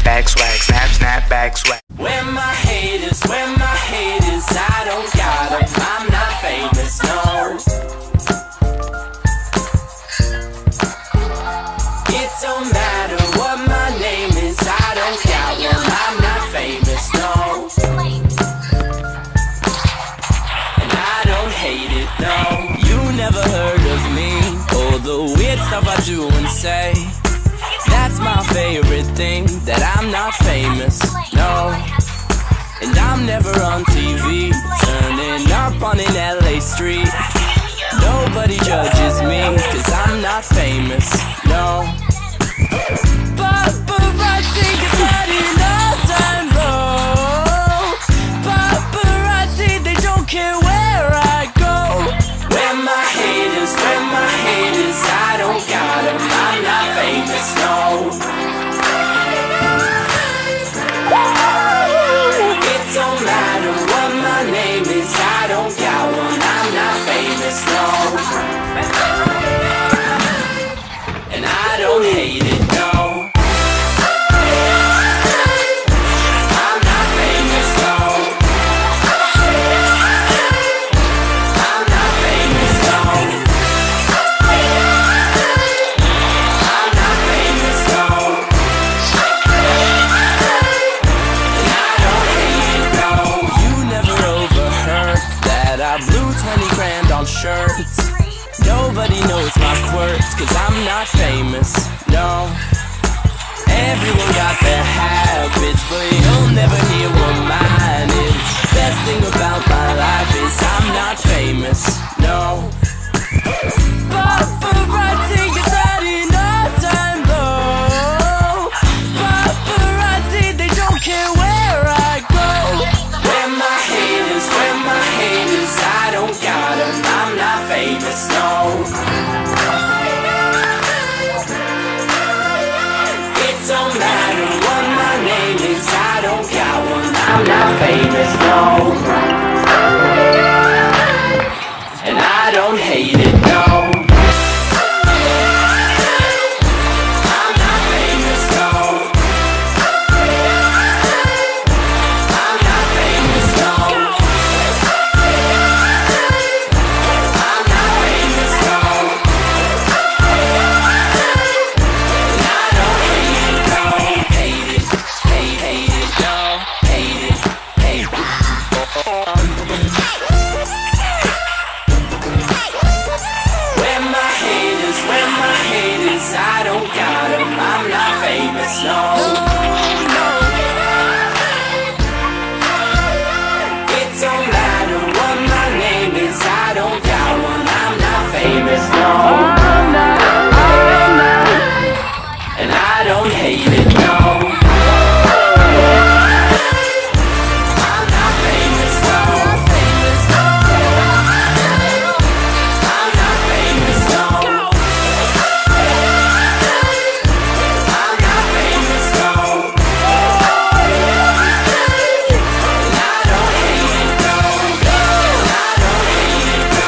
back swag, snap back swag. Where my haters, I don't got 'em. I'm not famous, no. It don't matter what my name is, I don't got one. I'm not famous, no. And I don't hate it, no. You never heard of me, or the weird stuff I do and say. That's my favorite thing, that I'm not famous, no. And I'm never on TV, turning up on an LA street. Nobody judges me, cause I'm not famous, no. Paparazzi gets out in all time low. Paparazzi, they don't care where I go. Where my haters, I don't got 'em. I'm not famous, no. It don't matter what my name is, I don't got one. I'm not famous, no. And I don't hate it, no. I'm not famous, no. I'm not famous, no. I'm not famous, no. And I don't hate it, no. You never overheard that I blew 20 grand on shirts. Nobody knows my quirks, cause I'm not famous, no. Everyone got their habits, but you'll never hear what mine is. Best thing about my life is I'm not famous, no. Paparazzi gets out in all time low. Paparazzi, they don't care where I go. Where my haters, I don't got 'em. I'm not famous, no. It don't matter what my name is, I don't got one. I'm not famous, no. And I don't hate it, no. I'm not famous, no. I'm not famous, no. I'm not famous, no. And I don't hate it, no. Hate it, no. Hate it. Where my haters, I don't got 'em. I'm not famous, no. It don't matter what my name is, I don't got one. I'm not famous, no. And I don't hate it, no. I'm not famous, no. I'm not famous, no. I'm not famous, no. And I don't hate it, no. And I don't hate it, no.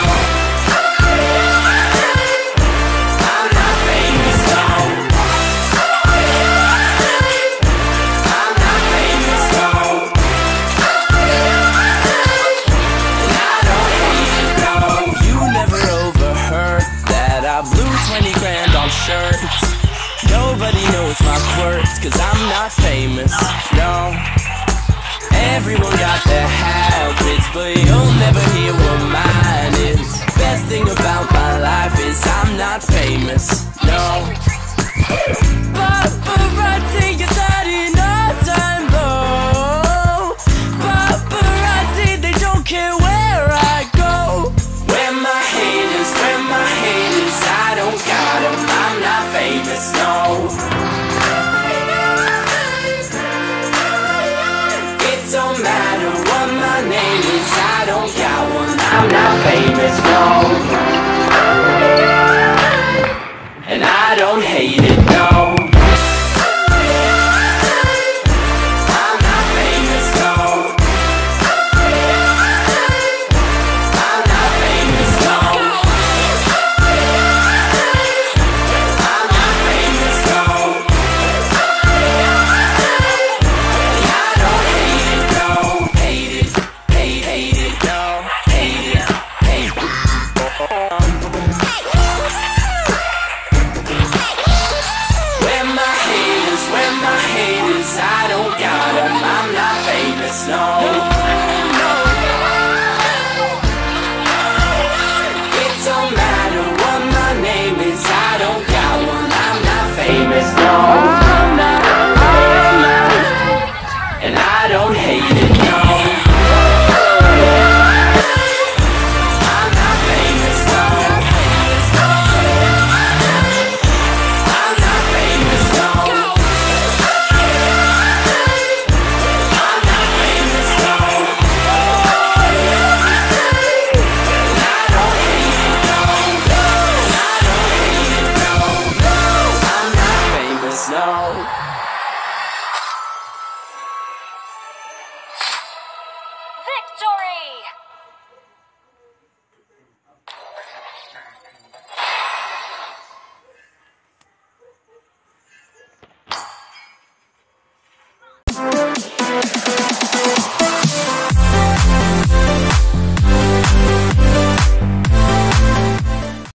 I'm not famous, no. I'm not famous, no. And I don't hate it, no. You never overheard that I blew 20 grand on shirts. Nobody knows my quirks, cause I'm not famous, no. Everyone got their habits, but you'll never hear what mine is. Best thing about my life is I'm not famous, no. Paparazzi gets out in all time low. Paparazzi, they don't care where I go. Where my haters, I don't got 'em. I'm not famous, no. It don't matter what my name is, I don't got one. I'm not famous, no. And I don't hate it, no. I'm not famous, no. I'm not famous, no. I'm not famous, no. snow. Victory!